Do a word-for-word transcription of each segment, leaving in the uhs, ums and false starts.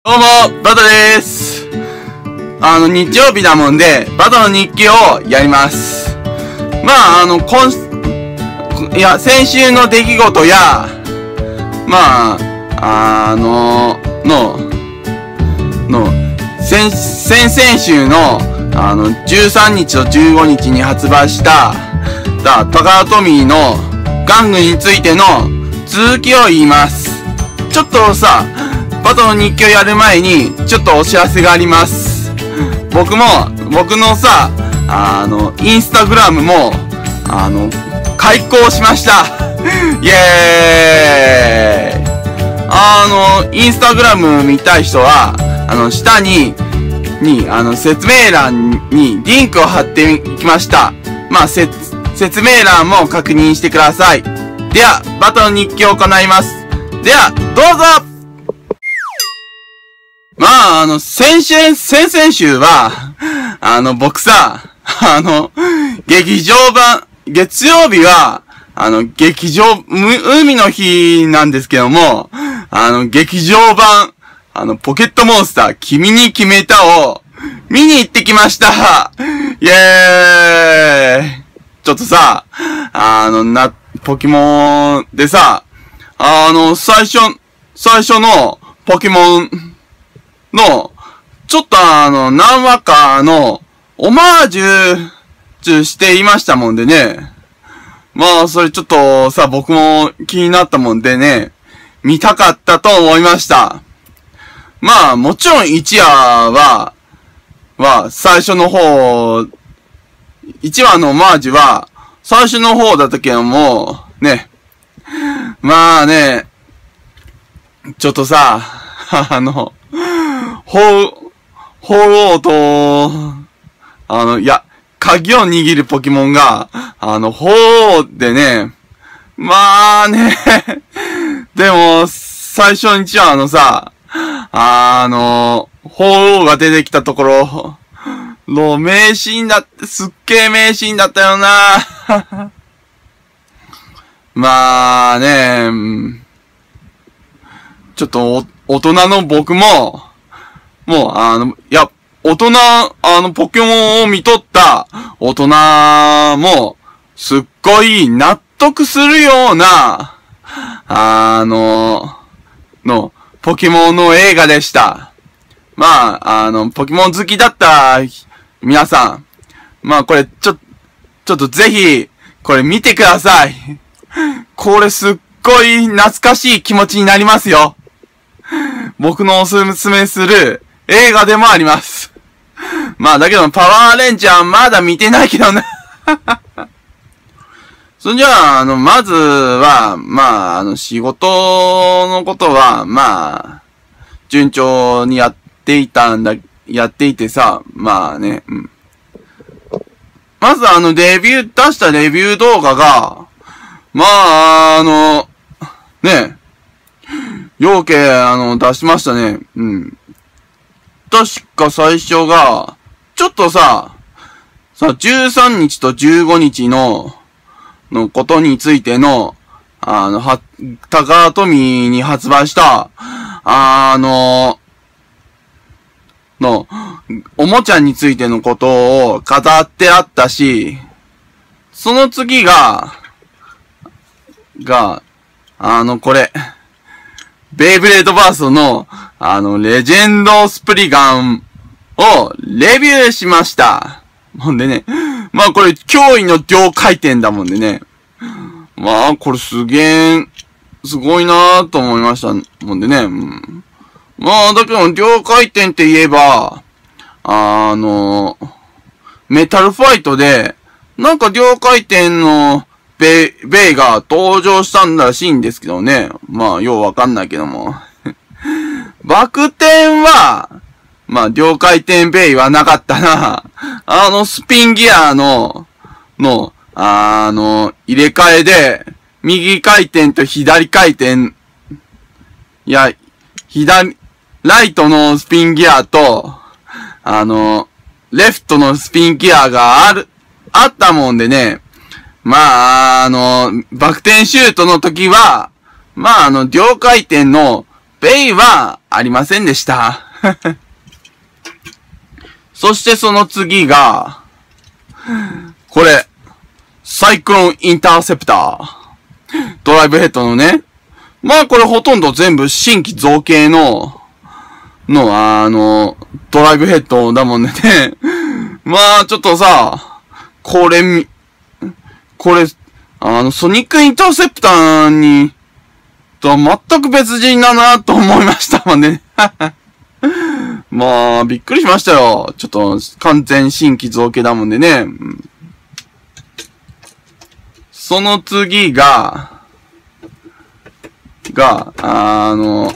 どうも、バトです。あの、日曜日だもんで、バトの日記をやります。まあ、あの、今、いや、先週の出来事や、まあ、あの、の、の、先、先々週の、あの、じゅうさんにちとじゅうごにちに発売した、だ、タカラトミーの玩具についての続きを言います。ちょっとさ、バトの日記をやる前に、ちょっとお知らせがあります。僕も、僕のさ、あの、インスタグラムも、あの、開講しました。イエーイ。あの、インスタグラム見たい人は、あの、下に、に、あの、説明欄にリンクを貼っていきました。まあ、せ、説明欄も確認してください。では、バトの日記を行います。では、どうぞ。まあ、あの、先週、先々週は、あの、僕さ、あの、劇場版、月曜日は、あの、劇場、海の日なんですけども、あの、劇場版、あの、ポケットモンスター、君に決めたを、見に行ってきました。イエーイ。ちょっとさ、あの、な、ポケモンでさ、あの、最初、最初のポケモン、の、ちょっとあの、何話かの、オマージュ、していましたもんでね。まあ、それちょっとさ、僕も気になったもんでね、見たかったと思いました。まあ、もちろんいちわは、は、最初の方、いちわのオマージュは、最初の方だったけども、ね。まあね、ちょっとさ、あの、ほう、ほうと、あの、いや、鍵を握るポケモンが、あの、ほうでね、まあね、でも、最初に一話のさ、あの、ほうが出てきたところ、の名シーンだって、すっげー名シーンだったよな。まあね、ちょっと大人の僕も、もう、あの、いや、大人、あの、ポケモンを見とった大人も、すっごい納得するような、あの、の、ポケモンの映画でした。まあ、あの、ポケモン好きだった皆さん、まあこれ、ちょ、ちょっとぜひ、これ見てください。これすっごい懐かしい気持ちになりますよ。僕のおすすめする映画でもあります。まあだけどパワーレンジャーまだ見てないけどな。それじゃあ、あの、まずは、まあ、あの、仕事のことは、まあ、順調にやっていたんだ、やっていてさ、まあね、うん。まずあの、デビュー、出したレビュー動画が、まあ、あの、ね、ようけ、あの、出しましたね。うん。確か最初が、ちょっとさ、さ、じゅうさんにちとじゅうごにちの、のことについての、あの、は、タカラトミーに発売した、あの、の、おもちゃについてのことを語ってあったし、その次が、が、あの、これ、ベイブレードバーストの、あの、レジェンドスプリガンをレビューしました。ほんでね、まあこれ、驚異の両回転だもんでね。まあ、これすげえ、すごいなぁと思いましたもんでね。うん、まあ、だけど、両回転って言えば、あの、メタルファイトで、なんか両回転の、ベイ、ベイが登場したんらしいんですけどね。まあ、ようわかんないけども。バク転は、まあ、両回転ベイはなかったな。あの、スピンギアの、の、あの、入れ替えで、右回転と左回転、いや、左、ライトのスピンギアと、あの、レフトのスピンギアがある、あったもんでね。まあ、あの、バク転シュートの時は、まあ、あの、両回転のペイはありませんでした。そしてその次が、これ、サイクロンインターセプター。ドライブヘッドのね。まあこれほとんど全部新規造形の、の、あの、ドライブヘッドだもんね。まあちょっとさ、これ、これ、あの、ソニックインターセプターに、とは全く別人だなと思いましたもんね。まあ、びっくりしましたよ。ちょっと、完全新規造形だもんでね。うん、その次が、が、あの、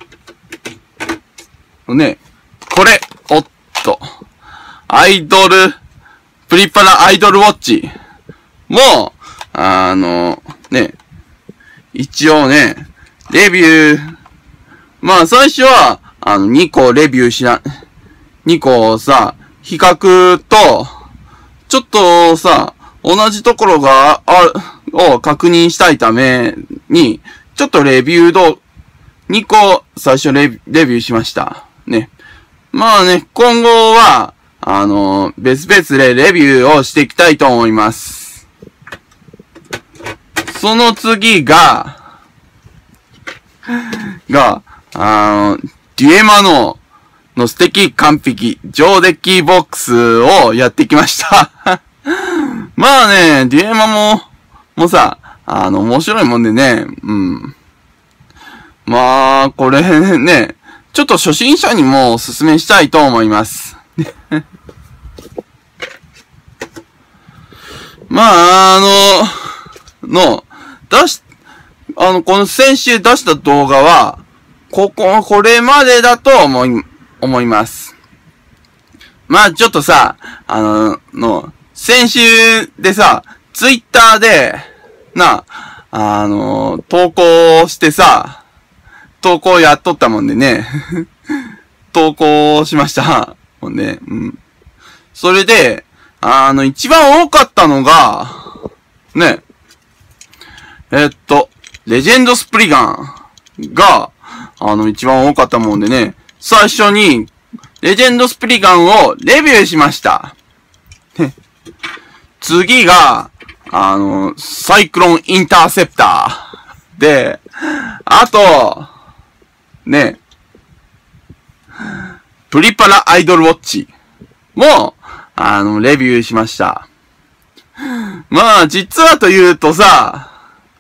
ね、これ、おっと、アイドル、プリパラアイドルウォッチも、あの、ね、一応ね、レビュー、まあ最初は、あの、にこレビューしな、にこさ、比較と、ちょっとさ、同じところがある、を確認したいために、ちょっとレビューど、にこ最初レビ、レビューしました。ね。まあね、今後は、あの、別々でレビューをしていきたいと思います。その次が、が、あの、デュエマの、の素敵完璧、上デッキボックスをやってきました。まあね、デュエマも、もうさ、あの、面白いもんでね、うん。まあ、これね、ちょっと初心者にもおすすめしたいと思います。まあ、あの、の、出し、あの、この先週出した動画は、ここ、これまでだと思い、思います。まあ、ちょっとさ、あの、の、先週でさ、ツイッターで、な、あの、投稿してさ、投稿やっとったもんでね、投稿しました。もんね、うん。それで、あの、一番多かったのが、ね、えっと、レジェンドスプリガンが、あの、一番多かったもんでね、最初に、レジェンドスプリガンをレビューしました。次が、あの、サイクロンインターセプター。で、あと、ね、プリパラアイドルウォッチも、あの、レビューしました。まあ、実はというとさ、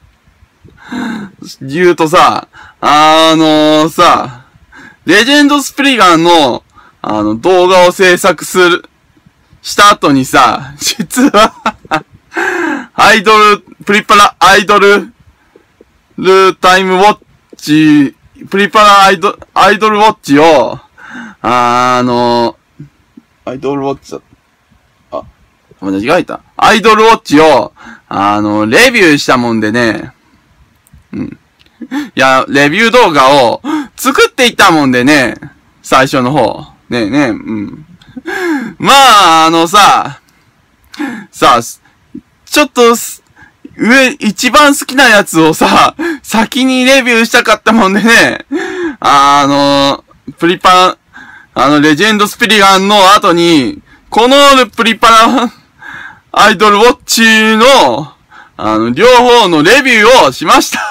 言うとさ、あのさ、レジェンドスプリガンの、あの、動画を制作する、した後にさ、実は、アイドル、プリパラアイドル、ルタイムウォッチ、プリパラアイド、アイドルウォッチを、あの、アイドルウォッチだ、あ、間違えた。アイドルウォッチを、あの、レビューしたもんでね、うん。いや、レビュー動画を作っていったもんでね、最初の方。ねえねえ、うん。まあ、あのさ、さあ、ちょっと、上、一番好きなやつをさ、先にレビューしたかったもんでね、あの、プリパ、あの、レジェンドスピリガンの後に、このプリパラアイドルウォッチの、あの、両方のレビューをしました。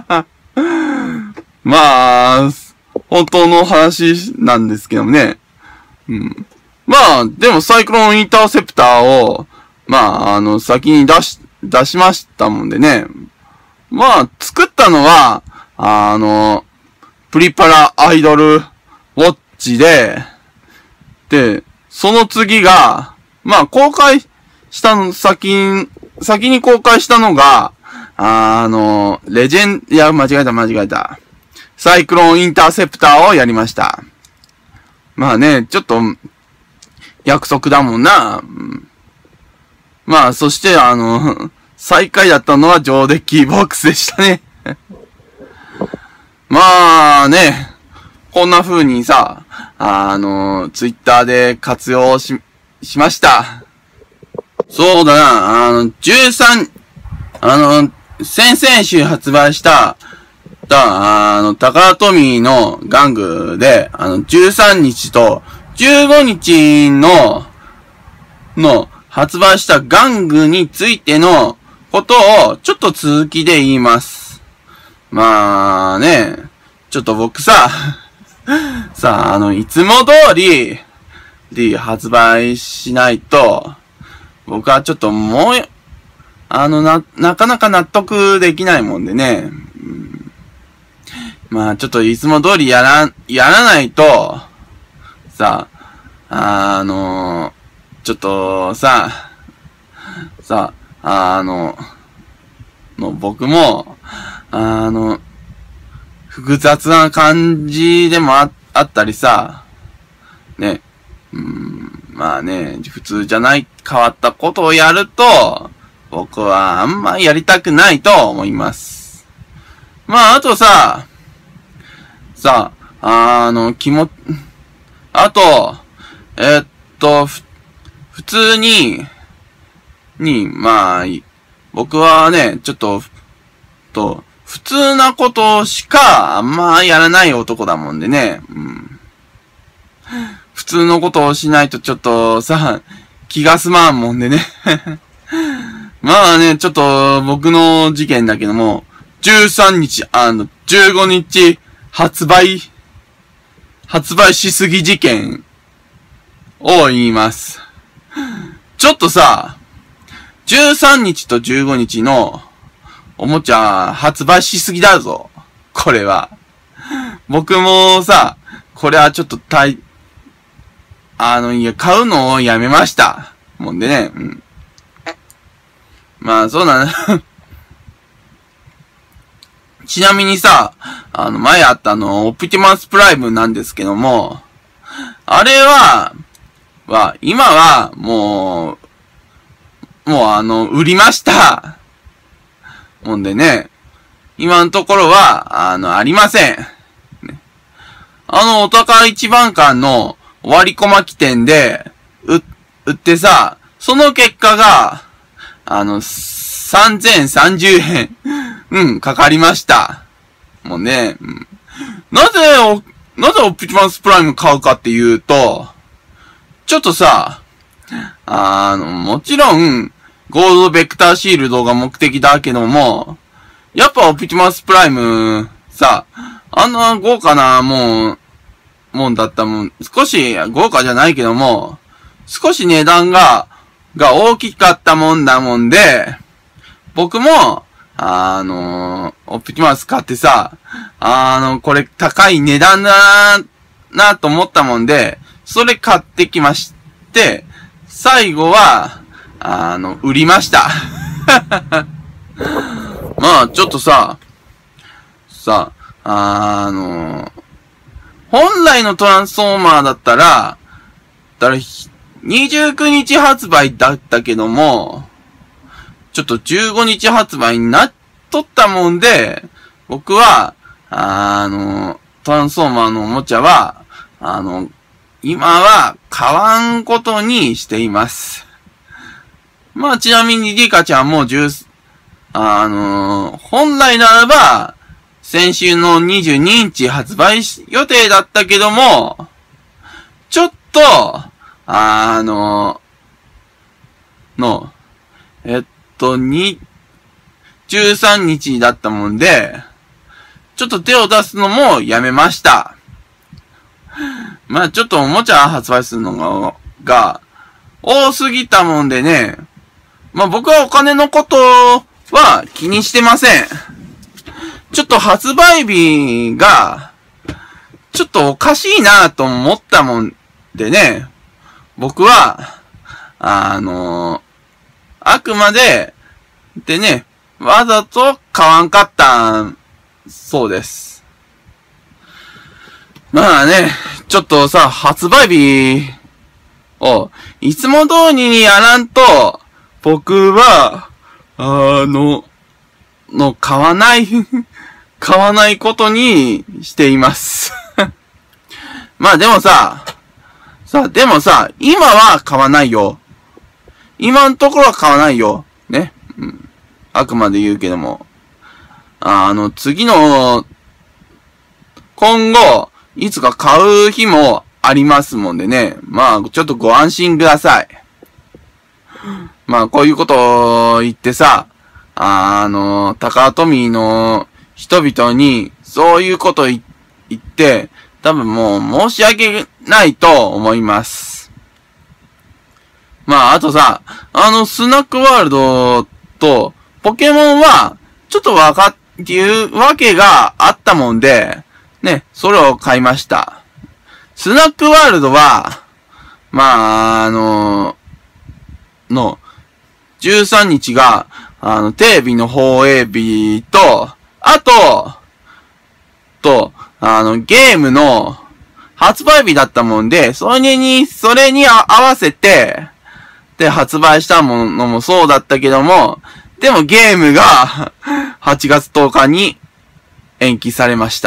まあ、本当の話なんですけどもね。うん。まあ、でもサイクロンインターセプターを、まあ、あの、先に出し、出しましたもんでね。まあ、作ったのは、あの、プリパラアイドルウォッチで、で、その次が、まあ、公開したの、先に、先に公開したのが、あの、レジェン、いや、間違えた間違えた。サイクロンインターセプターをやりました。まあね、ちょっと、約束だもんな。まあ、そして、あの、最下位だったのは上デッキボックスでしたね。まあね、こんな風にさ、あの、ツイッターで活用し、しました。そうだな、あの、じゅうさん、あの、先々週発売した、 た、あの、タカラトミーの玩具で、あの、じゅうさんにちとじゅうごにちの、の、発売した玩具についてのことを、ちょっと続きで言います。まあね、ちょっと僕さ、さあ、あの、いつも通り、で発売しないと、僕はちょっともう、あの、な、なかなか納得できないもんでね。うん、まあ、ちょっといつも通りやら、やらないと、さあ、あの、ちょっとさ、さあ、あの、の僕も、あの、複雑な感じでも あ, あったりさ、ね、うん、まあね、普通じゃない変わったことをやると、僕はあんまやりたくないと思います。まあ、あとさ、さ、あの、気も、あと、えっと、ふ、普通に、に、まあ、僕はね、ちょっと、と、普通なことしかあんまやらない男だもんでね、うん、普通のことをしないとちょっとさ、気が済まんもんでね。まあね、ちょっと僕の事件だけども、じゅうさんにち、あの、じゅうごにち発売、発売しすぎ事件を言います。ちょっとさ、じゅうさんにちとじゅうごにちのおもちゃ発売しすぎだぞ。これは。僕もさ、これはちょっとたい、あの、いや、買うのをやめました。もんでね、うん。まあ、そうだね。ちなみにさ、あの、前あったあの、オプティマスプライムなんですけども、あれは、は、今は、もう、もうあの、売りました。もんでね、今のところは、あの、ありません。ね、あの、お宝一番館の割り込まき店で、う、売ってさ、その結果が、あの、さんぜんさんじゅうえん、うん、かかりました。もうね、うん、なぜ、お、なぜオプティマスプライム買うかっていうと、ちょっとさ、あの、もちろん、ゴールドベクターシールドが目的だけども、やっぱオプティマスプライム、さ、あんな豪華な、もう、もんだったもん、少し豪華じゃないけども、少し値段が、が大きかったもんだもんで、僕も、あの、オプティマス買ってさ、あの、これ高い値段だな、なと思ったもんで、それ買ってきまして、最後は、あの、売りました。まあ、ちょっとさ、さ、あの、本来のトランスフォーマーだったら、だにじゅうくにち発売だったけども、ちょっとじゅうごにち発売になっとったもんで、僕は、あの、トランスフォーマーのおもちゃは、あの、今は買わんことにしています。まあ、ちなみにリカちゃんもじゅう、あのー、本来ならば、先週のにじゅうににち発売予定だったけども、ちょっと、あのー、の、えっと、に、じゅうさんにちだったもんで、ちょっと手を出すのもやめました。まあちょっとおもちゃ発売するのが、が、多すぎたもんでね、まあ僕はお金のことは気にしてません。ちょっと発売日が、ちょっとおかしいなと思ったもんでね、僕は、あの、あくまで、でね、わざと買わんかったん、そうです。まあね、ちょっとさ、発売日を、いつも通りにやらんと、僕は、あの、の、買わない、買わないことにしています。まあでもさ、さ、でもさ、今は買わないよ。今のところは買わないよ。ね。うん。あくまで言うけども。あの、次の今後、いつか買う日もありますもんでね。まあ、ちょっとご安心ください。まあ、こういうことを言ってさ、あの、タカトミーの人々に、そういうことを言って、多分もう申し訳ないと思います。まあ、あとさ、あの、スナックワールドとポケモンは、ちょっとわかっていうわけがあったもんで、ね、それを買いました。スナックワールドは、まあ、あの、の、じゅうさんにちが、あの、テレビの放映日と、あと、と、あの、ゲームの発売日だったもんで、それに、それに合わせて、で、発売したものもそうだったけども、でもゲームがはちがつとおかに延期されました。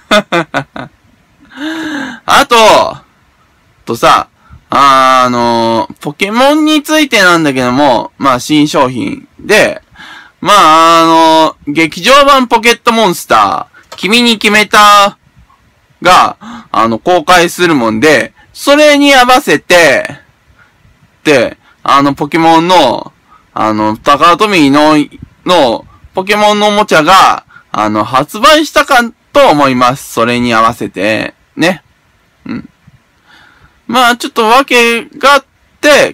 あと、とさ、あの、ポケモンについてなんだけども、まあ新商品で、まああの、劇場版ポケットモンスター、君に決めたが、あの、公開するもんで、それに合わせて、で、あの、ポケモンの、あの、タカトミーの、の、ポケモンのおもちゃが、あの、発売したかと思います。それに合わせて、ね。うん。まあ、ちょっと訳があって、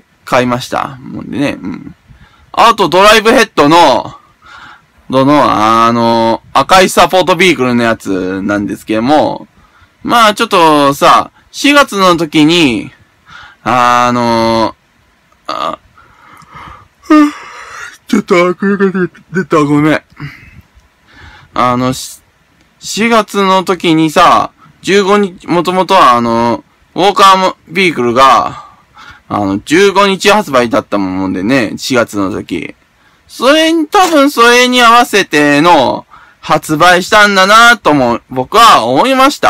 買いました。もんでね、うん。あと、ドライブヘッドの、どの、あの、赤いサポートビークルのやつなんですけども、まあ、ちょっとさ、しがつの時に、あの、あ、ちょっと、これが出た、ごめん。あの、しがつの時にさ、じゅうごにち、もともとはあの、ウォーカービークルが、あの、じゅうごにち発売だったもんでね、しがつの時。それに、多分それに合わせての、発売したんだなとも、僕は思いました。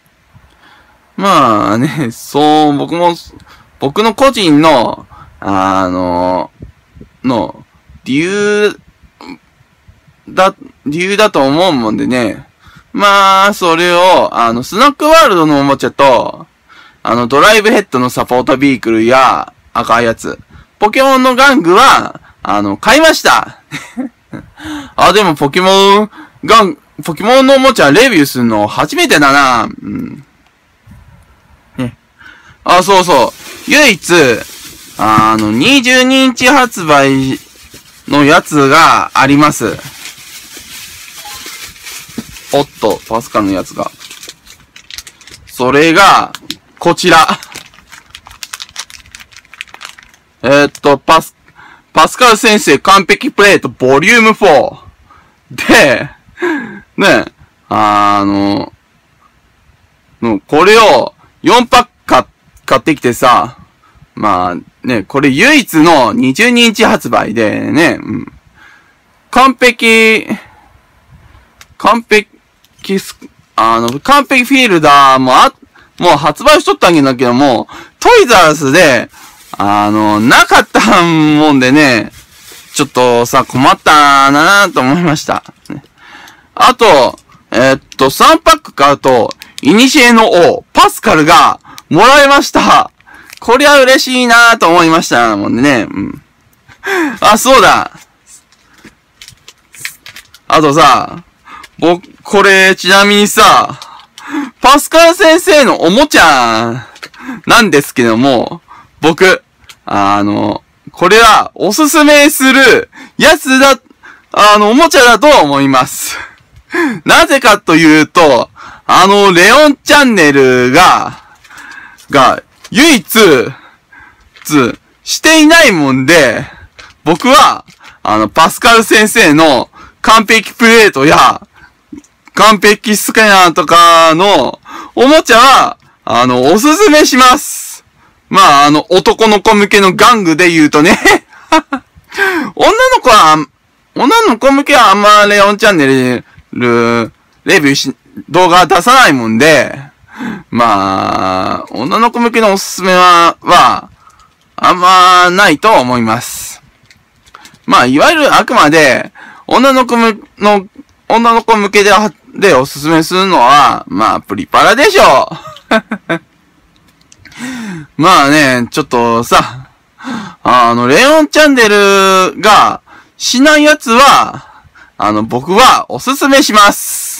まあね、そう、僕も、僕の個人の、あの、の、理由、だ、理由だと思うもんでね。まあ、それを、あの、スナックワールドのおもちゃと、あの、ドライブヘッドのサポートビークルや、赤いやつ、ポケモンの玩具は、あの、買いました。あ、でもポケモン、ガン、ポケモンのおもちゃレビューするの初めてだな。うん。ね。あ、そうそう。唯一、あの、にじゅうににち発売のやつがあります。おっと、パスカルのやつが。それが、こちら。えー、っと、パス、パスカル先生完璧プレートボリュームフォー。で、ね、あの、の、これをよんパック買、買ってきてさ、まあ、ね、これ唯一のにじゅうににち発売でね、うん、完璧、完璧ス、あの、完璧フィールダーもあ、もう発売しとったんだけども、トイザらスで、あの、なかったもんでね、ちょっとさ、困ったなぁと思いました。ね、あと、えー、っと、さんパック買うと、イニシエの王、パスカルがもらえました。こりゃ嬉しいなぁと思いましたもんでね。うん。あ、そうだ。あとさ、僕、これ、ちなみにさ、パスカル先生のおもちゃなんですけども、僕、あの、これはおすすめするやつだ、あの、おもちゃだと思います。なぜかというと、あの、レオンチャンネルが、が、唯一、つ、していないもんで、僕は、あの、パスカル先生の完璧プレートや、完璧スキャナーとかのおもちゃは、あの、おすすめします。まあ、あの、男の子向けの玩具で言うとね。女の子は、女の子向けはあんまレオンチャンネル、レビューし、動画出さないもんで、まあ、女の子向けのおすすめは、は、あんまないと思います。まあ、いわゆるあくまで、女の子の女の子向けで、でおすすめするのは、まあ、プリパラでしょう。まあね、ちょっとさ、あの、レオンチャンネルがしないやつは、あの、僕はおすすめします。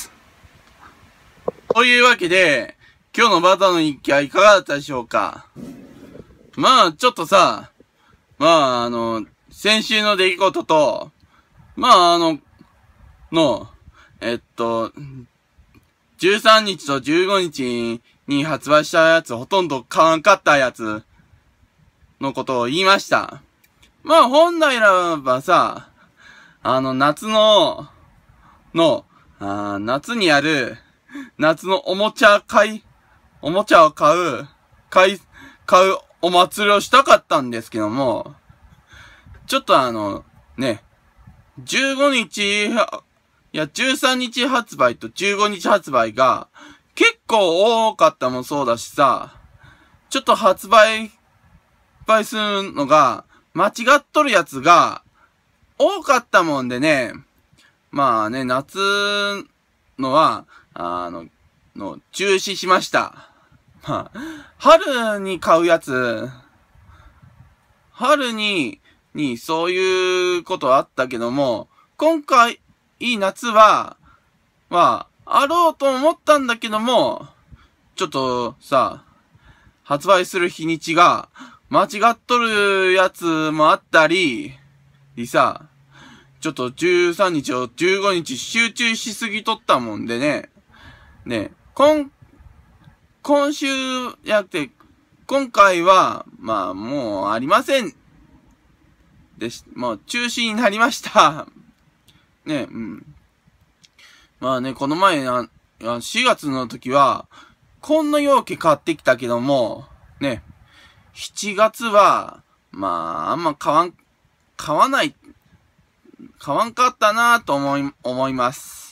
というわけで、今日のバターの日記はいかがだったでしょうか。まあ、ちょっとさ、まあ、あの、先週の出来事と、まあ、あの、の、えっと、じゅうさんにちとじゅうごにちに発売したやつ、ほとんど買わんかったやつのことを言いました。まあ、本来ならばさ、あの、夏の、の、あ夏にある、夏のおもちゃ買い、おもちゃを買う、買い、買うお祭りをしたかったんですけども、ちょっとあの、ね、じゅうごにち、いや、じゅうさんにち発売とじゅうごにち発売が結構多かったもそうだしさ、ちょっと発売、発売するのが間違っとるやつが多かったもんでね、まあね、夏のは、あの、の中止しました。まあ、春に買うやつ、春に、にそういうことあったけども、今回、いい夏は、まあ、あろうと思ったんだけども、ちょっとさ、発売する日にちが間違っとるやつもあったり、でさ、ちょっとじゅうさんにちをじゅうごにち集中しすぎとったもんでね、ね、今、今週やって、今回は、まあもうありません。でし、もう中止になりました。ね、うん。まあね、この前、あしがつの時は、こんな容器買ってきたけども、ね、しちがつは、まあ、あんま買わん、買わない、買わんかったなぁと思い、思います。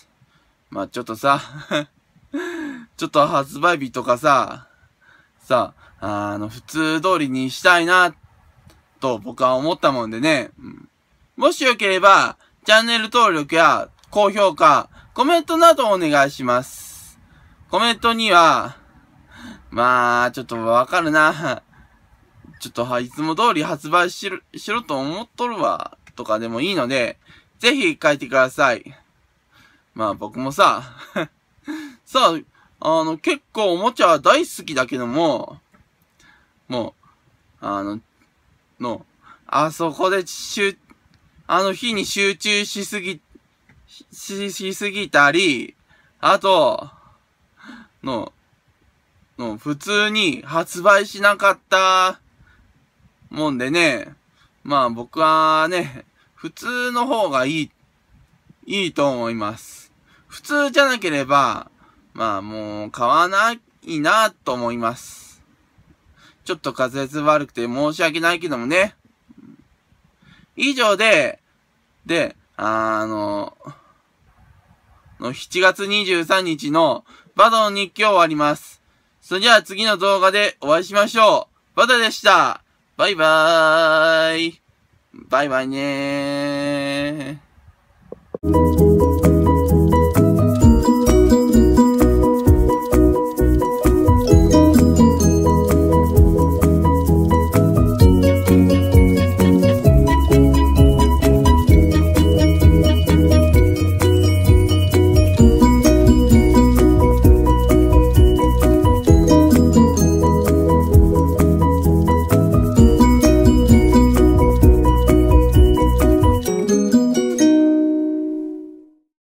まあちょっとさ、ちょっと発売日とかさ、さ、あの、普通通りにしたいな、と僕は思ったもんでね、うん。もしよければ、チャンネル登録や高評価、コメントなどお願いします。コメントには、まあ、ちょっとわかるな。ちょっとはいつも通り発売しろ、しろと思っとるわ、とかでもいいので、ぜひ書いてください。まあ僕もさ、さあ、あの、結構おもちゃ大好きだけども、もう、あの、の、あそこで集、あの日に集中しすぎ、し、しすぎたり、あと、の、の、普通に発売しなかったもんでね、まあ僕はね、普通の方がいい、いいと思います。普通じゃなければ、まあもう買わないなと思います。ちょっと滑舌悪くて申し訳ないけどもね。以上で、で、あの、のしちがつにじゅうさんにちのバドの日記を終わります。それじゃあ次の動画でお会いしましょう。バドでした。バイバーイ。バイバイねー。